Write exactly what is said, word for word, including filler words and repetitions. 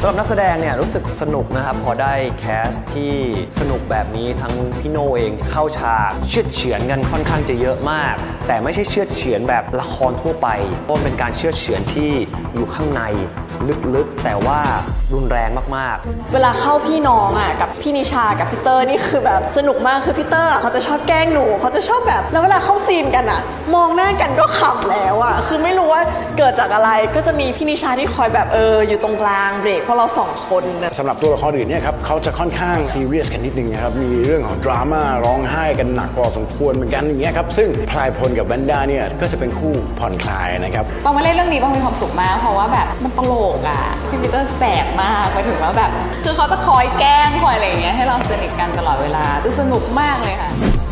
สำหรับนักแสดงเนี่ยรู้สึกสนุกนะครับพอได้แคสที่สนุกแบบนี้ทั้งพี่โน่เองเข้าฉากเชือดเฉือนกันค่อนข้างจะเยอะมากแต่ไม่ใช่เชือดเฉือนแบบละครทั่วไปเพราะเป็นการเชือดเฉือนที่อยู่ข้างในลึกๆแต่ว่ารุนแรงมากๆเวลาเข้าพี่น้องอ่ะกับพี่นิชากับพี่เตอร์นี่คือแบบสนุกมากคือพี่เตอร์เขาจะชอบแกล้งหนูเขาจะชอบแบบแล้วเวลาเข้าซีนกันอ่ะมองหน้ากันก็ขำแล้วอ่ะคือไม่รู้ว่าเกิดจากอะไรก็จะมีพี่นิชาที่คอยแบบเอออยู่ตรงกลางเบรกเพราะเราสองคนสำหรับตัวละครอื่นเนี่ยครับเขาจะค่อนข้างซีเรียสกันนิดนึงนะครับมีเรื่องของดราม่าร้องไห้กันหนักพอสมควรเหมือนกันอย่างเงี้ยครับซึ่งพลายพลกับแวนด้าเนี่ยก็จะเป็นคู่ผ่อนคลายนะครับปองมาเล่นเรื่องนี้ปองมีความสุขมากเพราะว่าแบบมันตลกอ่ะพี่ปีเตอร์แสบมากไปถึงว่าแบบคือเขาจะคอยแกล้งคอยอะไรอย่างเงี้ยให้เราสนิทกันตลอดเวลาสนุกมากเลยค่ะ